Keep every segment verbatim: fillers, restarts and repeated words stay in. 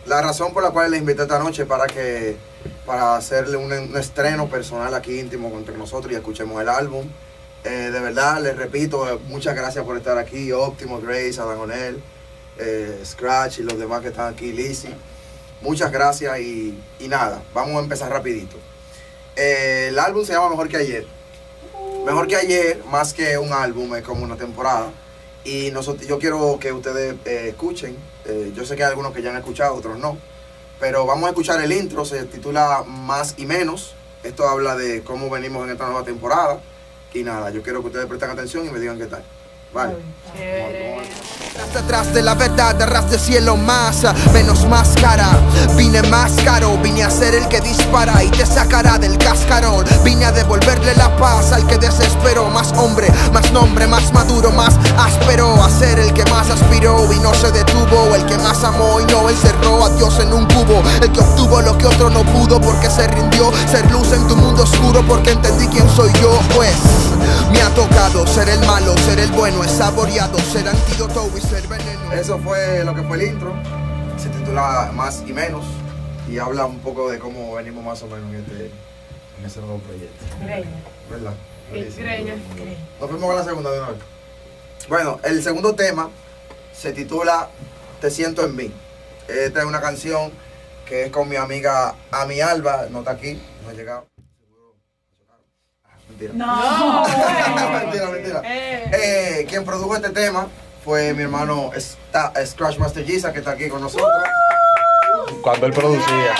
la razón por la cual le invité esta noche es para que para hacerle un, un estreno personal aquí íntimo entre nosotros y escuchemos el álbum. Eh, de verdad, les repito, muchas gracias por estar aquí, Óptimo, Grace, Adán Onel, eh, Scratch y los demás que están aquí, Lizzy. Muchas gracias y, y nada, vamos a empezar rapidito. Eh, el álbum se llama Mejor que Ayer. Mejor que Ayer, más que un álbum, es como una temporada. Y nosotros, yo quiero que ustedes eh, escuchen, eh, yo sé que hay algunos que ya han escuchado, otros no, pero vamos a escuchar el intro, se titula Más y Menos. Esto habla de cómo venimos en esta nueva temporada. Y nada, yo quiero que ustedes presten atención y me digan qué tal. Vale. Detrás de la verdad, ras de cielo más, menos máscara. Vine más caro, vine a ser el que dispara y te sacará del cascarón. Vine a devolverle la paz al que desesperó. Más hombre, más nombre, más maduro, más áspero. A ser el que más aspiró y no se detuvo. El que más amó y no encerró a Dios en un cubo. El que obtuvo lo que otro no pudo porque se rindió. Ser luz en tu mundo oscuro porque entendí quién soy yo. Pues me ha tocado ser el malo, ser el bueno. Es saboreado, ser antídoto y ser veneno. Eso fue lo que fue el intro. Se titula Más y Menos y habla un poco de cómo venimos más o menos en, este, en ese nuevo proyecto. Greña. ¿Verdad? Greña. Nos fuimos con la segunda de una vez. Bueno, el segundo tema se titula Te Siento en Mí. Esta es una canción que es con mi amiga Ami Alba, no está aquí, no ha llegado. Mentira. No. mentira, mentira. Eh. Eh, quien produjo este tema fue mi hermano Sta Scratch Master Giza, que está aquí con nosotros. Cuando él producía.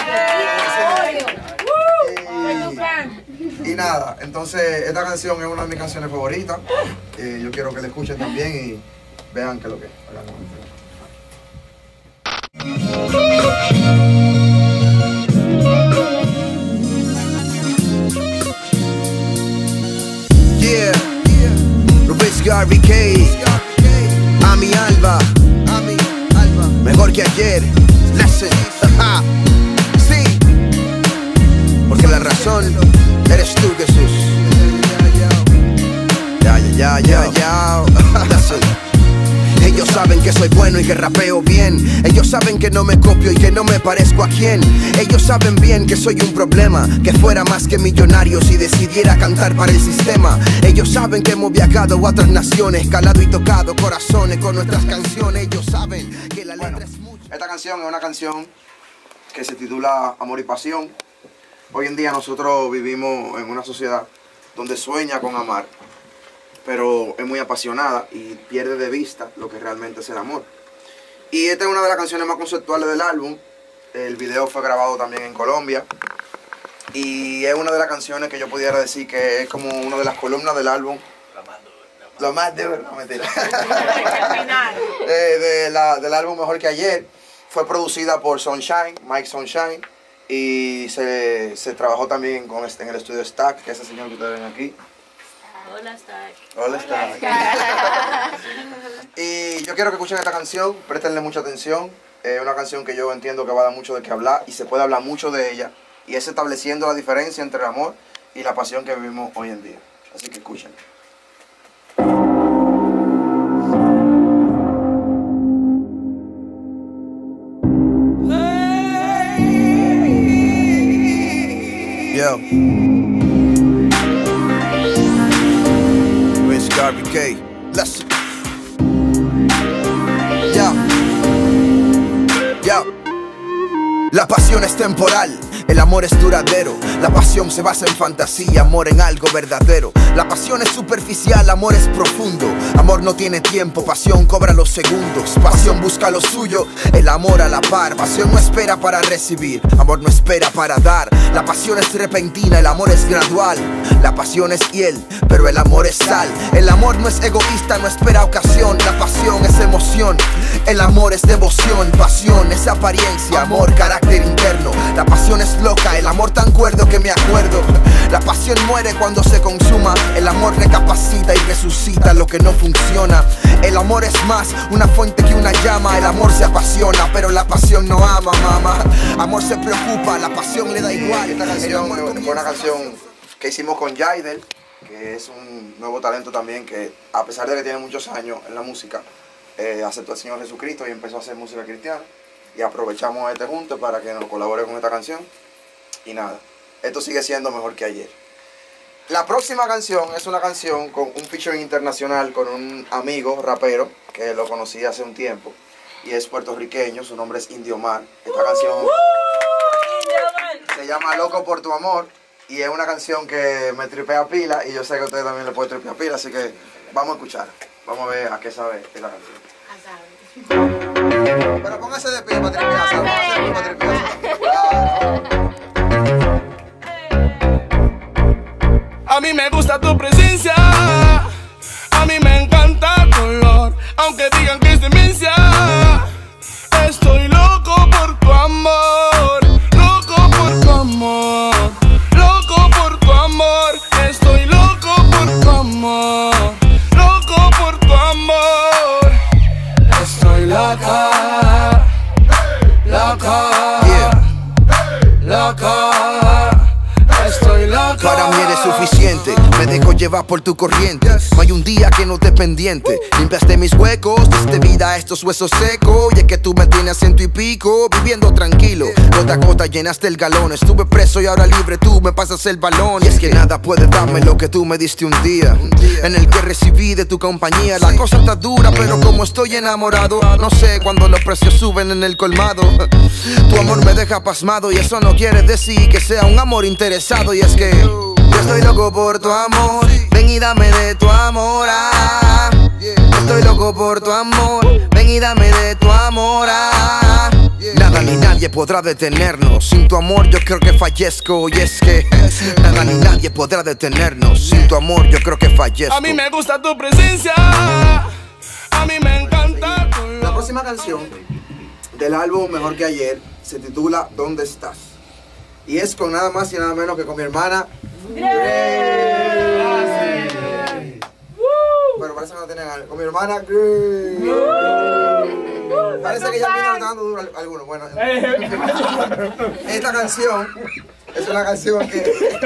Y, y nada, entonces esta canción es una de mis canciones favoritas. Eh, yo quiero que la escuchen también y vean qué es lo que es. Yeah, Rubens Garvey K, Ami Alba, Ami Alba, mejor que ayer. Listen, sí, porque la razón eres tú, Jesús. Ya, ya, ya, ya, ya. Listen. Ellos saben que soy bueno y que rapeo bien. Ellos saben que no me copio y que no me parezco a quién. Ellos saben bien que soy un problema, que fuera más que millonario si decidiera cantar para el sistema. Ellos saben que hemos viajado a otras naciones, calado y tocado corazones con nuestras canciones. Ellos saben que la letra bueno, es mucho. Esta canción es una canción que se titula Amor y Pasión. Hoy en día nosotros vivimos en una sociedad donde sueña con amar, pero es muy apasionada y pierde de vista lo que realmente es el amor. Y esta es una de las canciones más conceptuales del álbum. El video fue grabado también en Colombia. Y es una de las canciones que yo pudiera decir que es como una de las columnas del álbum. Lo más de verdad, no, mentira. eh, de la, del álbum Mejor que Ayer. Fue producida por Sunshine, Mike Sunshine. Y se, se trabajó también con este, en el estudio Stack, que es ese señor que ustedes ven aquí. Hola, Stack. Hola, Stack. Y yo quiero que escuchen esta canción, préstenle mucha atención. Es una canción que yo entiendo que va a dar mucho de qué hablar y se puede hablar mucho de ella. Y es estableciendo la diferencia entre el amor y la pasión que vivimos hoy en día. Así que escuchen. Yo, Rubens Garvey K, listen. Yo, yo. La pasión es temporal, el amor es duradero. La pasión se basa en fantasía, amor en algo verdadero. La pasión es superficial, amor es profundo. Amor no tiene tiempo, pasión cobra los segundos. Pasión busca lo suyo, el amor a la par. Pasión no espera para recibir, amor no espera para dar. La pasión es repentina, el amor es gradual. La pasión es hiel, pero el amor es sal. El amor no es egoísta, no espera ocasión. La pasión es emoción, el amor es devoción. Pasión es apariencia, amor carácter interno. La pasión es loca, el amor tan cuerdo que me acuerdo. La pasión muere cuando se consuma. El amor recapacita y resucita lo que no funciona. El amor es más una fuente que una llama. El amor se apasiona, pero la pasión no ama, mamá. Amor se preocupa, la pasión le da igual. Esta canción fue una canción que hicimos con Jaidel, que es un nuevo talento también que, a pesar de que tiene muchos años en la música, eh, aceptó al Señor Jesucristo y empezó a hacer música cristiana. y aprovechamos este junte para que nos colabore con esta canción. Y nada, esto sigue siendo mejor que ayer. La próxima canción es una canción con un featuring internacional con un amigo rapero que lo conocí hace un tiempo y es puertorriqueño, su nombre es Indiomar. Esta canción se llama Loco por tu amor y es una canción que me tripea pila y yo sé que a ustedes también le pueden tripear pila, así que vamos a escuchar, vamos a ver a qué sabe esta canción. Pero póngase de pie para tripearse, póngase de pie para tripearse. Claro. A mí me gusta tu presencia, a mí me encanta tu olor, aunque digan que es demencia. Estoy loco por tu amor, loco por tu amor, loco por tu amor. Estoy loco por tu amor, loco por tu amor. Estoy loca, loca, loca. Estoy loco. Para mí eres suficiente, me dejo llevar por tu corriente. No hay un día que no esté pendiente. Limpiaste mis huecos, diste vida a estos huesos secos. Y es que tú me tienes a ciento y pico, viviendo tranquilo. Gota a gota llenaste el galón. Estuve preso y ahora libre, tú me pasas el balón. Y es que nada puede darme lo que tú me diste un día, en el que recibí de tu compañía. La cosa está dura, pero como estoy enamorado, no sé cuando los precios suben en el colmado. Tu amor me deja pasmado y eso no quiere decir que sea un amor interesado. Y es que yo estoy loco por tu amor, ven y dame de tu amor, ah. Estoy loco por tu amor, ven y dame de tu amor, ah. Nada ni nadie podrá detenernos, sin tu amor yo creo que fallezco. Y es que nada ni nadie podrá detenernos, sin tu amor yo creo que fallezco. A mí me gusta tu presencia, a mí me encanta tu olor. La próxima canción del álbum Mejor que Ayer se titula ¿Dónde estás? Y es con nada más y nada menos que con mi hermana Grace. Bueno, parece que no tienen algo. Con mi hermana Grace. Parece que ya viene dando duro algunos. Bueno, esta canción es una canción que...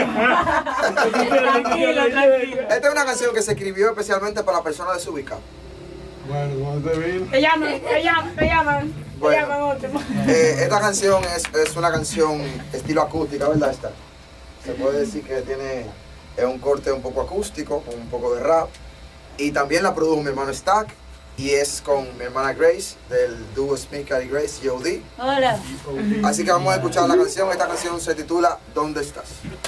Esta es una canción que se escribió especialmente para la persona desubicada. Bueno, ¿cómo te vino? Te llaman, te llaman, te llaman. Bueno, te llaman otro. Eh, esta canción es, es una canción estilo acústica, ¿verdad? Esta. Se puede decir que tiene es un corte un poco acústico, con un poco de rap. Y también la produjo mi hermano Stack. Y es con mi hermana Grace, del dúo Smika y Grace, G O D. Hola. Así que vamos a escuchar la canción. Esta canción se titula ¿Dónde estás?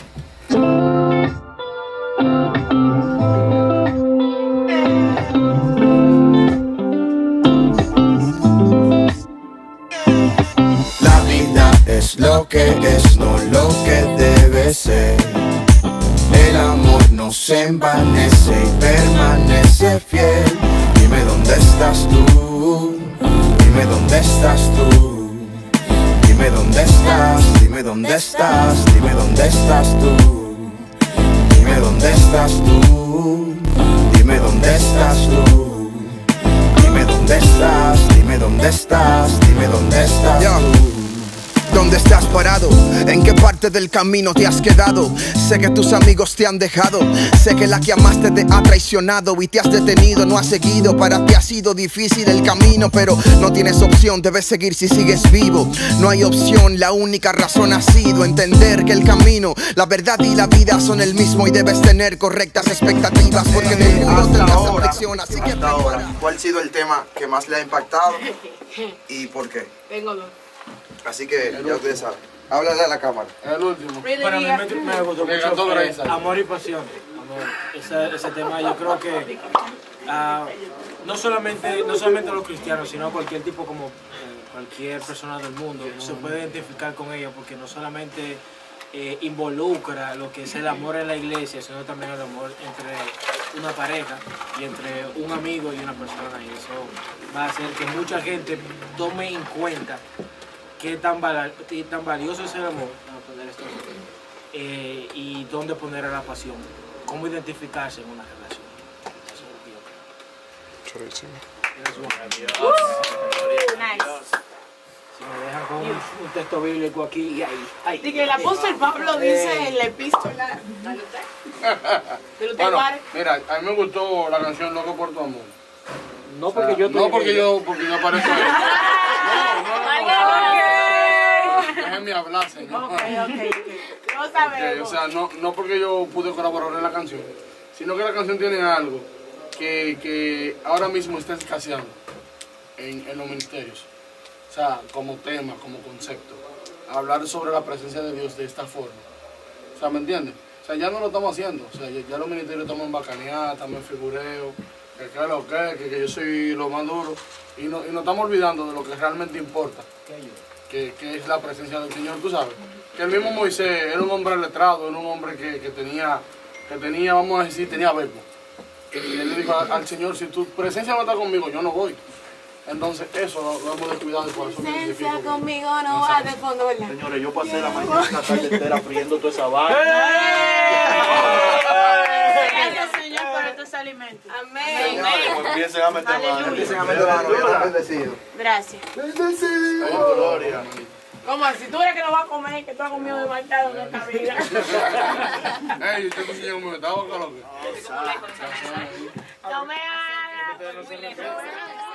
Es lo que es, no lo que debe ser. El amor no se envanece y permanece fiel. Dime dónde estás tú, dime dónde estás tú. Dime dónde estás, dime dónde estás, dime dónde estás tú. Dime dónde estás tú, dime dónde estás tú. Dime dónde estás, dime dónde estás, dime dónde estás tú. ¿Dónde estás parado? ¿En qué parte del camino te has quedado? Sé que tus amigos te han dejado, sé que la que amaste te ha traicionado y te has detenido, no has seguido. Para ti ha sido difícil el camino, pero no tienes opción, debes seguir si sigues vivo. No hay opción, la única razón ha sido entender que el camino, la verdad y la vida son el mismo y debes tener correctas expectativas, porque en el mundo tendrás aflicción, así que hasta ahora, ¿cuál ha sido el tema que más le ha impactado y por qué? Tengo dos. Así que ya ustedes saben. Háblale a la cámara. El último. Para mí me, me gustó mucho eh, Amor y Pasión. Amor, ese, ese tema yo creo que uh, no, solamente, no solamente los cristianos, sino cualquier tipo, como eh, cualquier persona del mundo, se puede identificar con ella, porque no solamente eh, involucra lo que es el amor en la iglesia, sino también el amor entre una pareja y entre un amigo y una persona. Y eso va a hacer que mucha gente tome en cuenta qué tan, val qué tan valioso es el amor, poner esto, eh, y dónde poner a la pasión, cómo identificarse en una relación. Eso es lo que yo creo. Nice. Si me dejan con un, un texto bíblico aquí y ahí. ahí. Y que el apóstol Pablo dice en la epístola de Lutero. Bueno, mira, a mí me gustó la canción Loco por tu amor. No porque yo No porque yo, porque yo parezco él. No, no, no. hablar, señor. Ok, ok, ok. No sabemos. O sea, no, no porque yo pude colaborar en la canción, sino que la canción tiene algo que, que ahora mismo está escaseando en, en los ministerios. O sea, como tema, como concepto. Hablar sobre la presencia de Dios de esta forma. O sea, ¿me entiendes? O sea, ya no lo estamos haciendo. O sea, ya, ya los ministerios estamos en bacaneada, estamos en figureo, que que lo que, que, que yo soy lo más duro. Y, no, y nos estamos olvidando de lo que realmente importa. Que, que es la presencia del Señor, tú sabes. Que el mismo Moisés era un hombre letrado, era un hombre que, que tenía, que tenía, vamos a decir, tenía verbo. Y él le dijo al, al Señor, si tu presencia no está conmigo, yo no voy. Entonces eso lo, lo hemos descuidado y por eso me Presencia identifico. conmigo no va de fondo, ¿verdad? Señores, yo pasé la mañana, la tarde entera friendo toda esa vaina. Gracias, Señor, por estos alimentos. Amén. Señores, empiecen a meter mano. Empiecen a meter mano, que están bendecidos. Gracias. Bendecido. Gloria. ¿Cómo así? Tú eres que no vas a comer, que tú has comido demasiado en esta vida. Ey, usted me enseñó cómo me estaba, ¿qué? No me hagas.